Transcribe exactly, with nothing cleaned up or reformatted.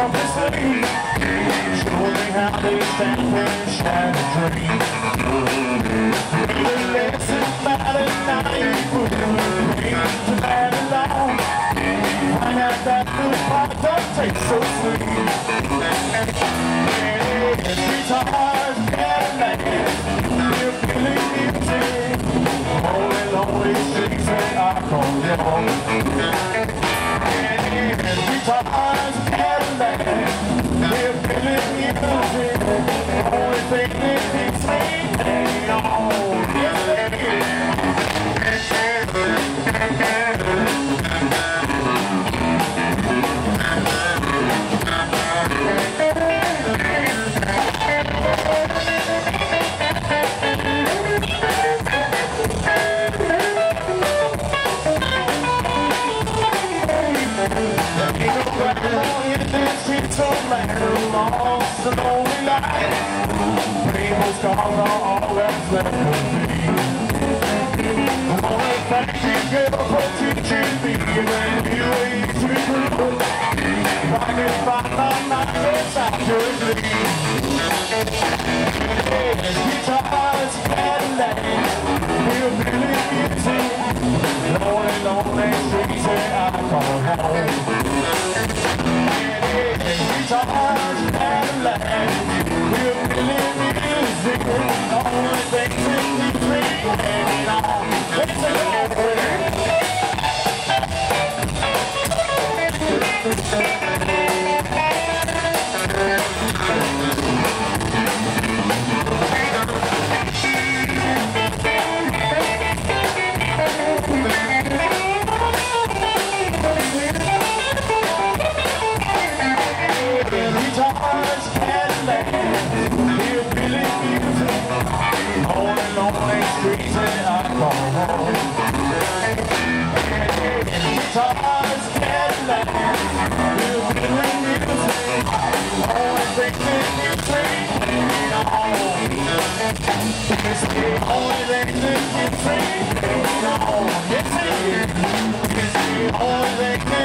sleep. Show me how they stand there and shine a dream. The lessons matter now, you put them to that alone. Find out that the pot don't taste so sweet. Yeah, guitars, Cadillac, you're feeling music. Lonely, lonely streets that I call your home. Guitars, Cadillac, we're feeling music. Only thing that keeps me hanging on is the lost and only life. People's scars are all that's left of me. I wanna thank you, girl, for teaching me and you ways to grow. If I can find my mind, yes, I could leave. Guitars, Cadillac, we're feeling music. Lonely, lonely streets that I call home. Guitars, Cadillac, we're feeling music. Only things that keep me hanging on. Let's go. Guitars, Cadillac, we're feeling music. Only lonely streets that I call home. Guitars, Cadillac, we're feeling music. Only thing that keeps me hanging on. It's the only thing that keeps me hanging on. It's the only thing that